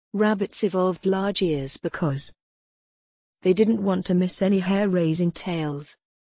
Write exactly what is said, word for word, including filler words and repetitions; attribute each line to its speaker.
Speaker 1: Rabbits evolved large ears because they didn't want to miss any hair-raising tails.